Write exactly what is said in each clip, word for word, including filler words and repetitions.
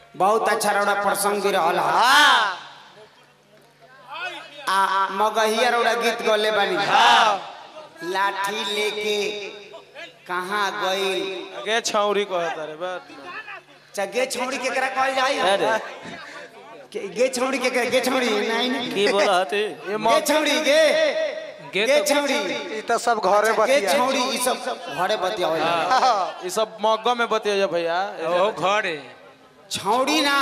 बहुत अच्छा रोड़ा प्रसंग भी रहल आ मगहिया रोड़ा गीत गले बानी लाठी लेके कहाँ गई गे छौरी कहता रे बात गे छौरी केकरा कहल जाई गे छौरी के गे छौरी नहीं की बोला हते गे छौरी गे गे छौरी ई त सब घरे बतिया गे छौरी ई सब घरे बतियावे ई सब मग्गा में बतिया भैया ओ घरे छौरी ना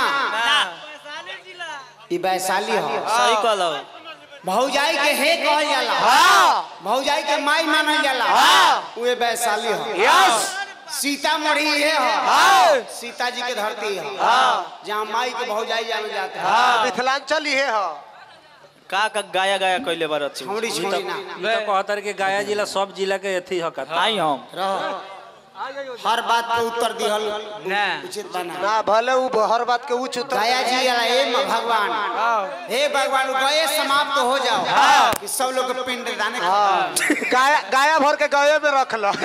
ई वैशाली हो सही कहलो भौजाई के हे कहल जाला हां भौजाई के माई मानल जाला हां उहे वैशाली हो यस सीतामढ़ी है हां सीता जी के धरती है हां जहां माई के भौजाई जानल जाते हैं हां मिथिलांचल ही है हां का का गाया गाया कइले बार छौरी छौरी ना ई त कहतर के गाया जिला सब जिला के एथी हकत आई हम रह हर बात के उत्तर दिहल ना उचित बना ना भले उ हर बात के उच्च उत्तर गाया जी वाला हे भगवान हे भगवान गए समाप्त हो जाओ कि सब लोग पिंड दाने गाया गाया भर के गए में रख लो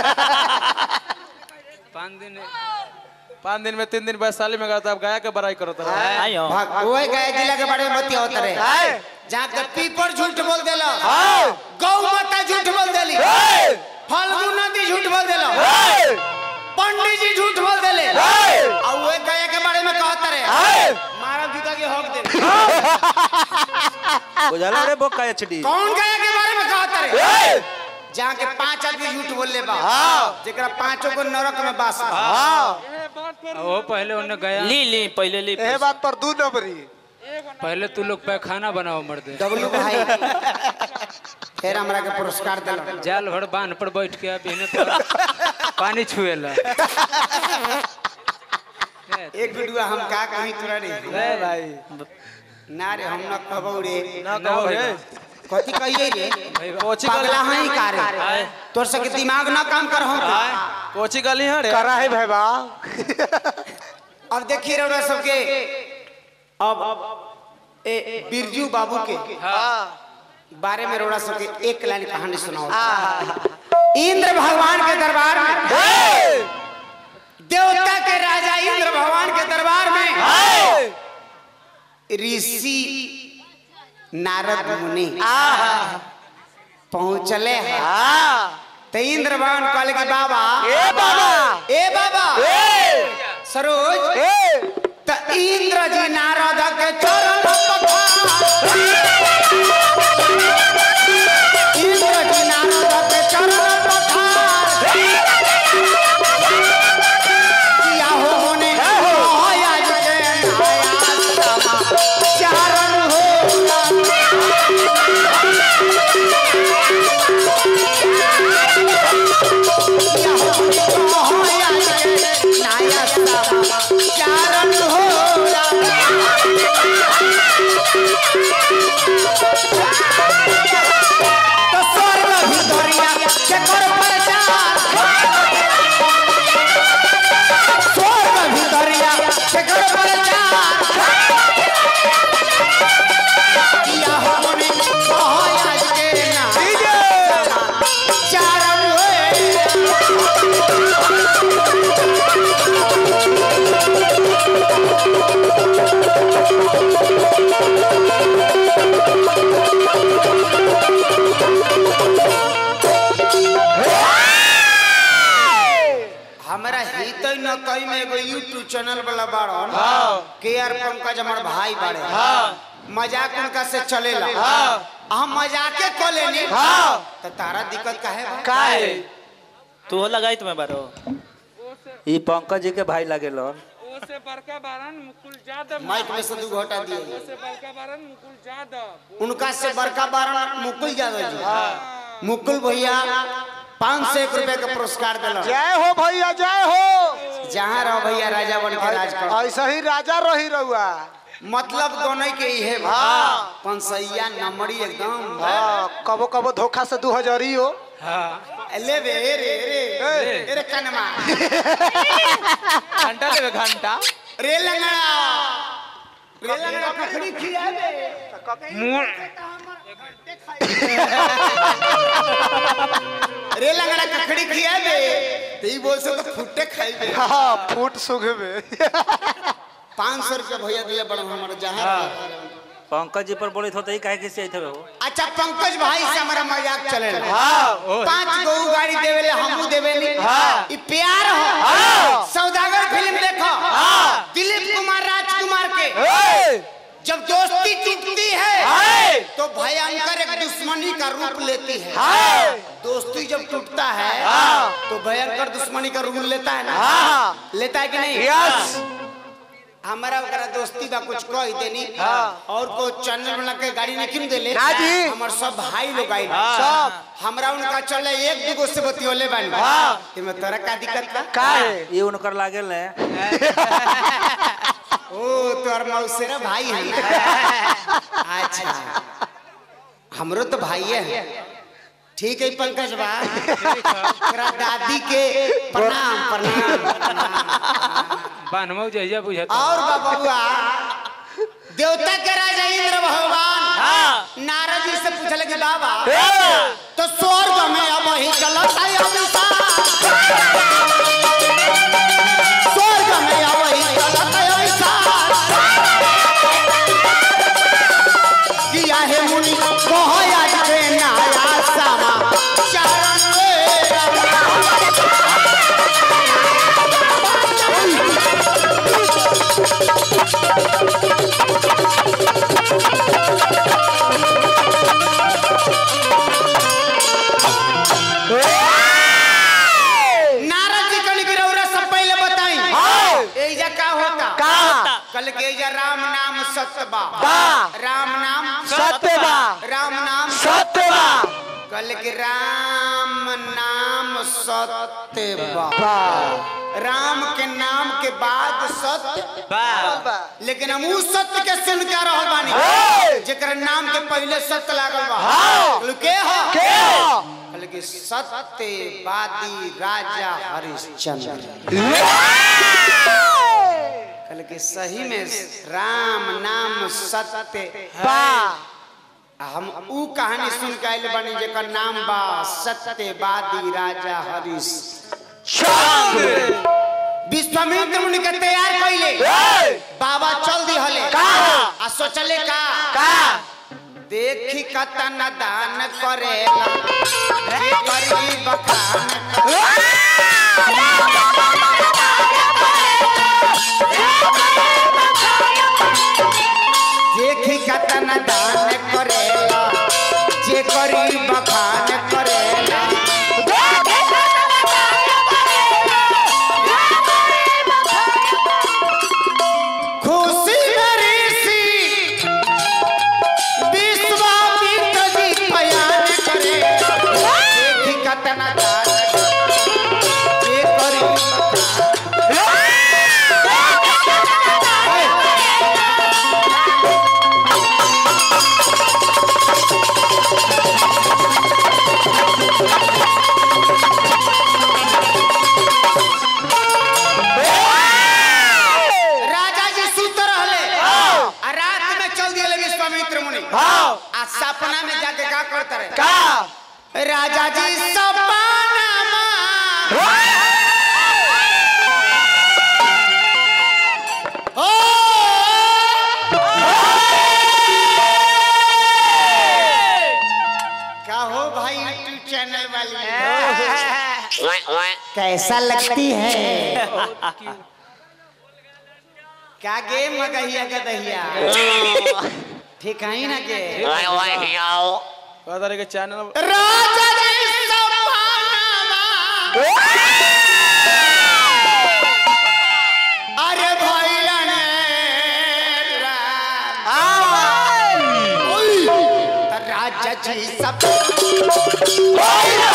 पाँच दिन पाँच दिन में तीन दिन वैशाली में गया अब गाया के बड़ाई करता है आई हम वो गया जिला के बारे में बतिया होता रहे जहाँ के पीपर झूठ बोल देला गौ माता झूठ बोल देली फाल्गुन नदी झूठ बोल देला पंडित जी झूठ बोल देले और वो गया के बारे में कहता रहे मारा जूता के हक दे बुझाला रे बोका एचडी कौन गया के बारे में कहता रहे जहाँ के पांच आदमी झूठ बोल ले बा जेकरा पांचों को नरक में बास वो पहले उन्हें गया ली ली पहले ली ए बात पर दू नंबरी पहले तू लोग पैखाना बनाओ मर्दे डब्लू भाई फिर हमरा के पुरस्कार दिला जाल भर बांध पर बैठ के अब इन्हें पानी छुएला एक वीडियो हम का कहीं तुरा रे भाई ना रे हम न कहबो रे ना कहो रे कथी कहिए रे कोची पगला हई का रे तोर सके दिमाग ना काम कर हम कोची गली है रे करा है भाईबा अब देखिए रउरा सबके अब ए बिरजू बाबू के बारे में रउरा सबके एक लाइन कहानी सुनाओ इंद्र भगवान के दरबार में देवता के राजा इंद्र भगवान के दरबार में ऋषि नारद मुनि पहुंचले तो इंद्र भगवान कहले कि बाबा ए बाबा ए बाबा सरोज ए त इंद्र जी नारद के चरण पखार इंद्र जी नारद के चरण पखार किया हो होने आज के नया चरण हो किया हो आज के नया चरण हो तो स्वर्ग भितरिया चकर प्रचार स्वर्ग भितरिया चकर प्रचार किया हो मने आज के ना चरण हमरा हित न कई में एगो यूट्यूब चैनल वाला बाड़न के आर पंकज हमर भाई बाड़े मजाक उनका से चलेला हम मजाके को लेनी तो तारा दिक्कत काहे बा काहे तू लगाई तुम्हें बारो ई पंकज जी के भाई लागेलन ओसे बड़का बारन मुकुल यादव माइक में से दू घटा दिए ओसे बड़का बारन मुकुल यादव उनका से बड़का बारन मुकुल यादव जी मुकुल भैया पाँच सौ एक रुपए का पुरस्कार दिला जय हो भैया जय हो जहाँ रहो भैया राजा बन के राज करो ऐसा ही राजा रही रहुआ मतलब दोनों के ही है पंसैया नंबरी एकदम हाँ कबो कबो धोखा से दो हजार ही हो ले बे रे रे रे कनमा घंटा ले घंटा रे लंगड़ा रे लंगड़ा कखड़ी खिया दे रे लंगड़ा कखड़ी खिया दे तो ई बोल से तो फुट्टे खाई दे हाँ फूट सुगे में पाँच सौ रुपया भैया दिले बड़ा हमारा जहाँ पंकज जी पर बोले तो काहे किसी आई थे वो। अच्छा पंकज भाई से हमारा मजाक चले पांच गो गाड़ी देवेले हमू देवेली ई प्यार हो। सौदागर फिल्म देखो दिलीप कुमार राजकुमार के जब दोस्ती टूटती है तो भयंकर एक दुश्मनी का रूप लेती है। दोस्ती जब टूटता है तो भयंकर दुश्मनी का रूप लेता है ना, लेता है कि नहीं? हमारा ओकरा दोस्ती बा कुछ कह देनी और को चैनल बना के गाड़ी नहीं किन देले हमर सब भाई लोग आई सब हमरा उनका चले एक दुगो से बतियोले बानी इमे तोरा का दिक्कत बा का ये उनकर लागल है। ओ तोर मौसेरा भाई है। अच्छा हमरो तो भाई है। ठीक है पंकज बा तेरा दादी के प्रणाम प्रणाम बानमो जइया बुझत और बाबुआ देवता के राजा इंद्र भगवान नारद जी से पूछले कि बाबा तो स्वर्ग में अब ही चलता है अभिशाप, स्वर्ग में अब ही चलता है अभिशाप किया है मुनि कहो आज के नया समा चरण कल के राम नाम सत्यबा राम नाम सत्यबा राम नाम सत्यबा कल के राम नाम सत्यबा राम के नाम के बाद सत्य लेकिन हम उस सत्य के सुन के रहल बानी जेकर नाम के पहले सत्य लागल बा के हो के हो कल के सत्यवादी राजा हरिश्चंद्र कल के सही में राम नाम सत्य बा हम ऊ कहानी सुन के आइल बनी जेकर नाम बा सत्यवादी राजा हरिश्चंद्र। विश्वामित्र मुनि के तैयार कइले बाबा चल दी हले आ सोचले का का देखी कतन दान करेला जे करी बखान देखी कतन दान करेला जे करी बखान करेला खुशी ऋषि विश्वामित्र जी बयान करे देखी कतन दान जे करी आ सपना में जाके क्या करता रहे का राजा जी सपना ओ क्या हो भाई यूट्यूब चैनल वाली कैसा लगती है क्या गेम गहिया का दहिया ठीक है ना के पता के चैनल राजा जी सपना अरे भैया ने राजा जी सपना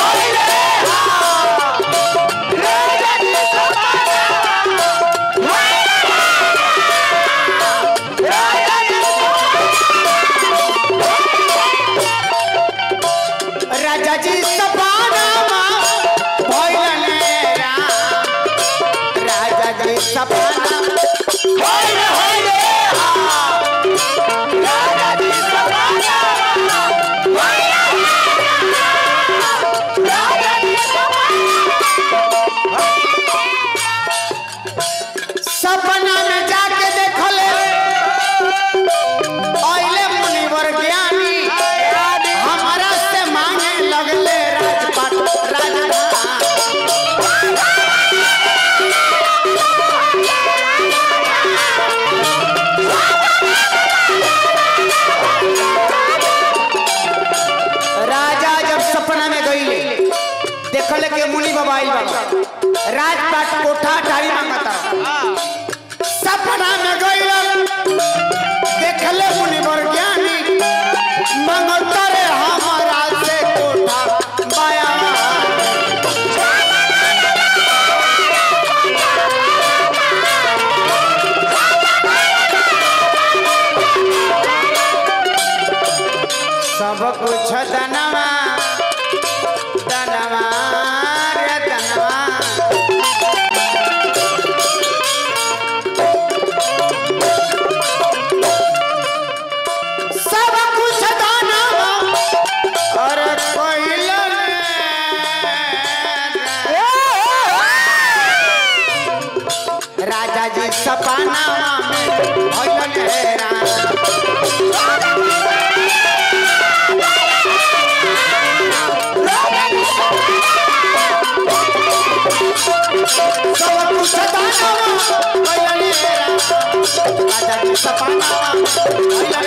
राजा जी सपना भइल राजा जी सपना भइल राजा जी सपना सपना में जाके देखो राजपाट कोठा डारी मांगता सपना में गइल देखले मुनिवर ज्ञानी मांगता रे हमारा से कोठा माया सब कुछ धनवा धनवा रे धनवा सब कुछ धनवा और कोइलन राजा जी सपना में भइलन हैरान सब कुछ दानवा भइलन हैरान राजा जी सपना भइलन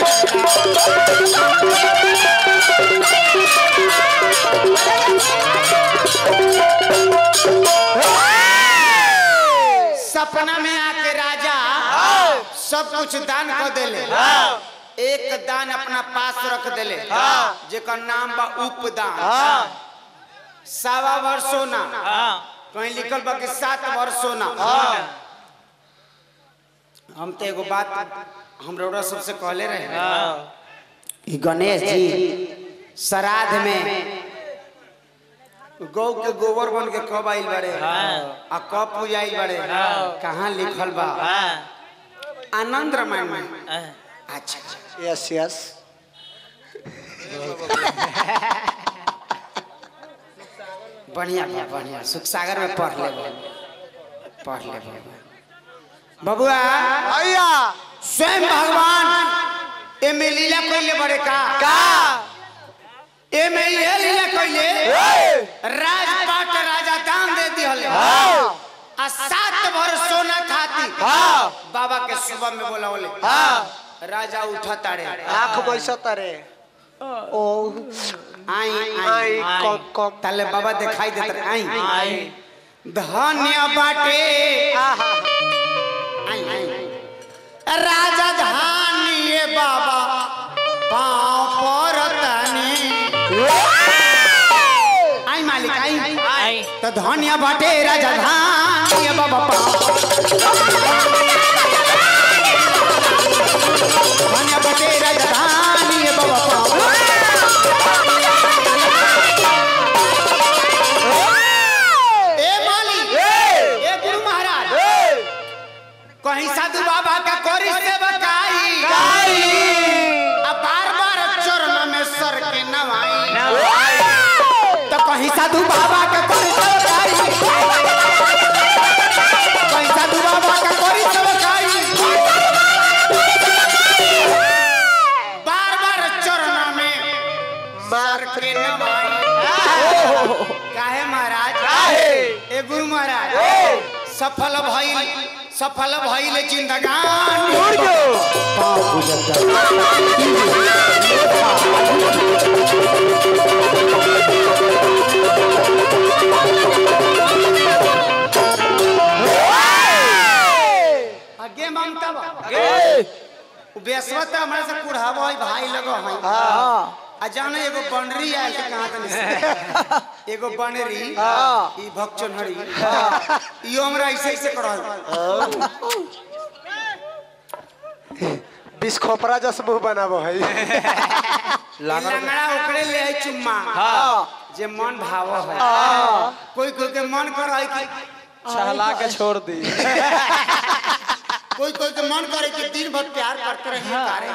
सपना में आके राजा सब कुछ दान कर देले एक दान अपना पास रख देले जेकर नाम बा उपदान सवा वर्षो ना कहीं लिखल बा कि सात वर्षो ना हम तो एगो बात हम रौरा सबसे कहले रहे कि गणेश जी श्राद्ध में गौ के गोबर बन के कब आइल बड़े आ कब पूजाइल बड़े कहाँ लिखल बा आनंद रामायण में अच्छा यस यस बढ़िया बढ़िया सुख सागर में पढ़ ले पढ़ ले बबुआ भैया स्वयं भगवान एमे लीला कइले बड़े का का एमे ये लीला कइले राजपाट राजा दान दे दिहले आ सात भर सोना खाती बाबा के सुबह में बोलावले राजा उठा तारे आंख बैसा तारे ओ आई आई कम कम ताले बाबा दिखाई देते आई धन्य बाटे आहा आई आई राजा धानिए बाबा पाँव परतानी आई मालिक आई तो धन्य बाटे राजा धानिए बाबा पाँव धन्य बाटे राजा धानिए बाबा पाँव कहीं साधु बाबा का कोरी से बकाई अब बार बार चरण में सर के नवाई तो कहीं साधु बाबा का कोरी से बकाई कहीं साधु बाबा का कोरी से बकाई बार बार चरण में सर के नवाई काहे महाराज ए गुरु महाराज सफल भइल सफल भइल जिंदगानी आगे ममता बेसवत हमरा से कुढ़ाव है भाई लगो है हां आ जाने एगो बनरी आयल के कहां तनी एगो बनरी ई भक्चनहरी इयो हमरा ऐसे ऐसे करल बिस खोपरा जस मुंह बनाबो है लंगड़ा ओकरे ले है चुम्मा जे मन भाव है कोई कोई के मन कर है कि छहला के छोड़ दी कोई कोई के मन करे कि दिन भर प्यार करते रहे करे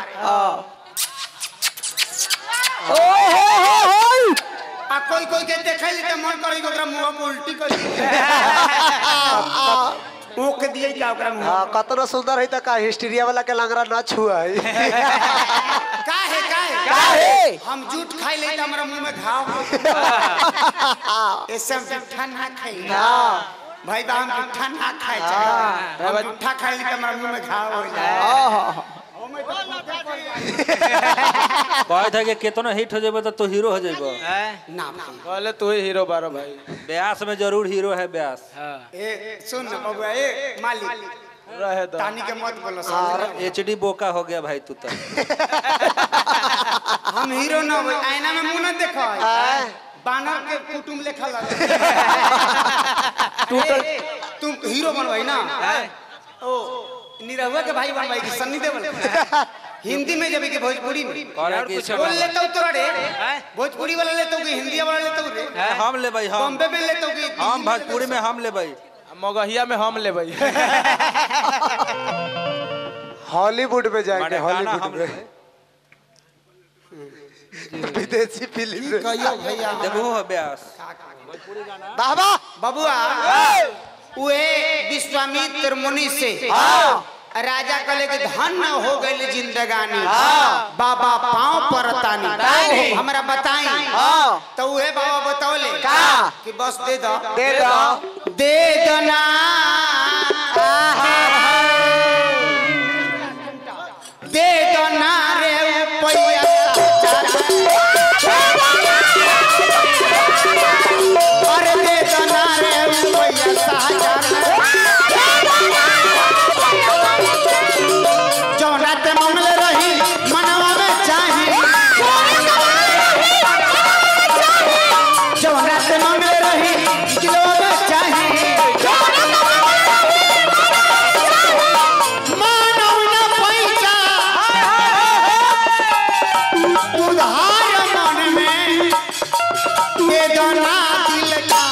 ओ हो हो हो आ कोई कोई के देखे ली त मन करे ओकरा मुंह में उल्टी कर ओ के दिए का ओकरा मुंह हां कतरो सुंदर है त का हिस्ट्रिया वाला के लंगड़ा ना छुआ है काहे काहे काहे हम झूठ खाई ले त हमरा मुंह में घाव ऐसे हम जूठा ना खाई हां भाई बा हम जूठा ना खाए हम जूठा खाई ले त हमरा मुंह में घाव हो जाए कहे था कि कितना हिट हो जेबे तो तू हीरो हो जेबो। ना पहले तू ही हीरो बारो भाई। ब्यास में जरूर हीरो है ब्यास। ए सुन ना बबुआ ए मालिक पूरा है तो तानी के मत बोलो समझ एचडी बोका हो गया भाई तू तो। हम हीरो ना हो आईना में मुंह न देखो बानर के कुटुम लेखा लगे टोटल तुम हीरो बन भाई ना ओ निरहुआ के भाई बन भाई की सन्नी देवल हिंदी में जब के भोजपुरी में बोल लेता हूं तोरा रे भोजपुरी वाला लेता हूं कि हिंदी वाला लेता हूं रे हम ले भाई हम बॉम्बे में लेता हूं कि हम भोजपुरी में हम ले भाई मगहिया में हम ले भाई। हॉलीवुड में जाएंगे हॉलीवुड हम में विदेशी फिल्म कहियो भैया देखो हो ब्यास बाबा बबुआ उहे विश्वामित्र मुनि से राजा कले के धन हो गई जिंदगानी बाबा पांव परतानी हमरा बताई तो उहे बाबा बतौले कि बस दे दो दे दो दे दो ना दे दो ना रे पैसा अरे दे दो ना रे पैसा जौना ते मंगल रही मनवा में चाही जौना ते मंगल रही दिलवा में चाही मानव न पैसा उधार मन में दे दो ना दिल का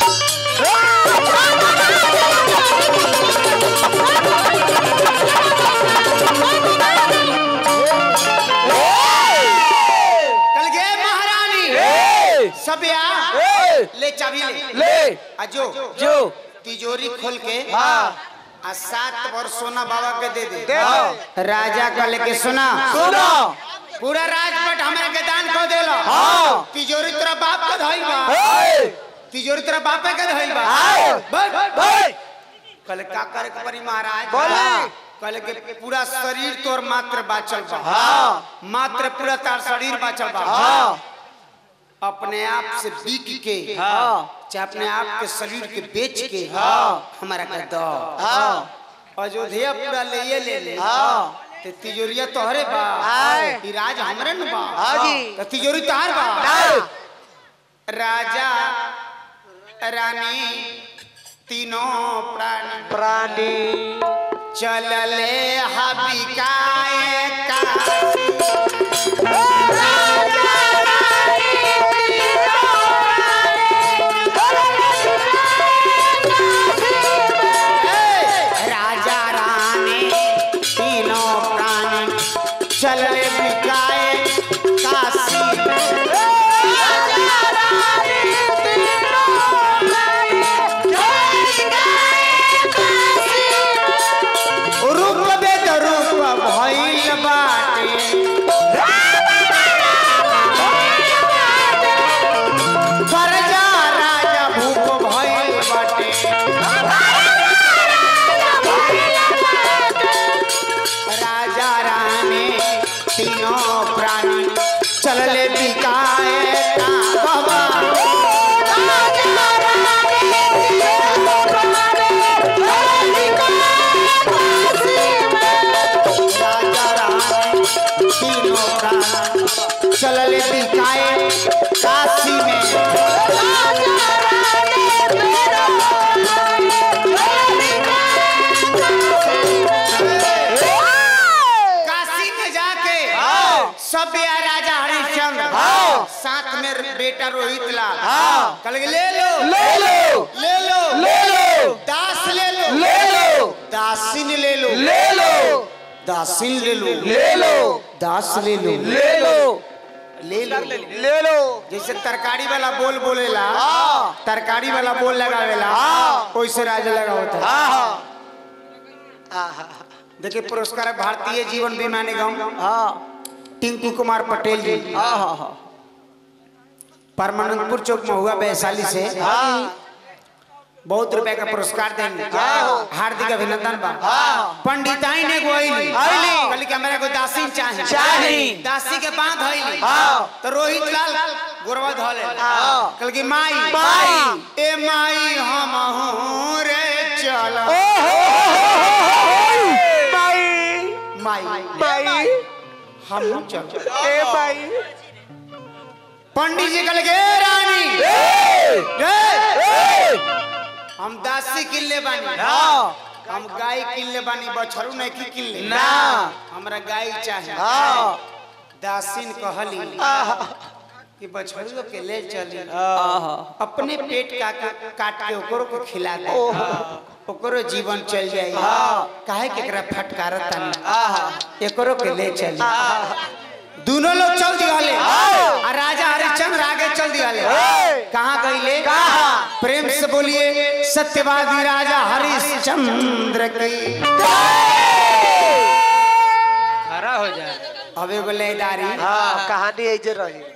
कल गए महारानी सबिया ले चाबी ले ले अजो जो तिजोरी खोल के आ सात वर्ष सोना बाबा के दे दे राजा कल के सुना सुनो पूरा राजपट हमरा के दान को देलो तिजोरी तेरा बाप का धइल बा तिजोरी तेरा बाप के धइल बा बस कल का करे के परी महाराज बोले कल के पूरा शरीर तोर मात्र बाचल बा मात्र पूरा तार शरीर बाचल बा अपने आप से बिक के चाहे अपने आप के शरीर के बेच के हमारा कर दो अयोध्या पूरा ले ये ले ले ते तिजोरिया तोहरे बा ई राज हमरे न बा तो तिजोरी तोहर बा राजा रानी तीनों प्राणी प्राणी चलले हबिकाए का राजा रानी तीनों प्राणी चलले बिकाए काशी रूप बेद रूप भइल बाटे करजा राजा भूख भइल बाटे राजा रानी तीनों प्राणी चलले बिकाए का बाबा राजा रानी तीनों प्राणी चलले बिकाए काशी में काशी में जाके सब या राजा हरिश्चंद्र साथ में बेटा रोहित लाल कल ले लो ले लो ले लो ले लो दास ले लो ले लो दासिन ले लो ले लो दासिन ले लो ले लो दास ले लो ले लो ले लो ले लो जैसे तरकारी वाला बोल बोलेला तरकारी वाला बोल लगावेला वैसे राजा लगा होता देखिए पुरस्कार भारतीय जीवन बीमा निगम टिंकू कुमार पटेल जी परमानंदपुर चौक में हुआ वैशाली से बहुत रुपए का पुरस्कार देंगे हार्दिक अभिनंदन बा पंडिताई ने गोइली कल के मेरे को दासी चाहिए चाही दासी के बांध होइली तो रोहित लाल गोरवा धोले कल की माई माई ए माई हम हूं रे चल माई माई माई हम चल ए माई पंडित जी कल के रानी हम दासी किल्ले बानी हम गाय किल्ले बानी बछरू नहीं की किल्ले ना हमरा गाय चाहिए दासीन कहली कि बछरू के ले चली अपने पेट का काट के ओकरो को खिला दे ओकरो जीवन चल जाए काहे के एकरा फटकारत तना एकरो के ले चली दोनों लोग चल दियाले और राजा हरिश्चंद्र आगे चल दियाले कहाँ गईले प्रेम से बोलिए सत्यवादी राजा हरिश्चंद्र की खड़ा हो जाए अबे बोलेदारी हाँ कहानी ऐसे रही